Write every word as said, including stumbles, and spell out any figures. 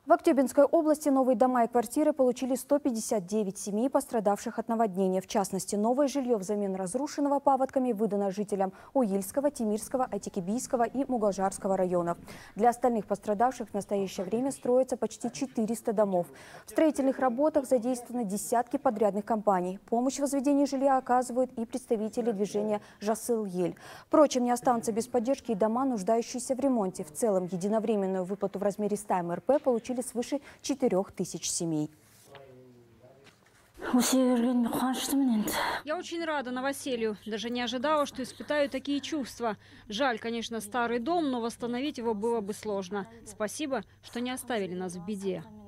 В Актюбинской области новые дома и квартиры получили сто пятьдесят девять семей, пострадавших от наводнения. В частности, новое жилье взамен разрушенного паводками выдано жителям Уильского, Тимирского, Айтикибийского и Мугалжарского районов. Для остальных пострадавших в настоящее время строится почти четыреста домов. В строительных работах задействованы десятки подрядных компаний. Помощь в возведении жилья оказывают и представители движения «Жасыл-Ель». Впрочем, не останутся без поддержки и дома, нуждающиеся в ремонте. В целом, единовременную выплату в размере ста эм эр пэ получили свыше четырёх тысяч семей. Я очень рада новоселью. Даже не ожидала, что испытаю такие чувства. Жаль, конечно, старый дом, но восстановить его было бы сложно. Спасибо, что не оставили нас в беде.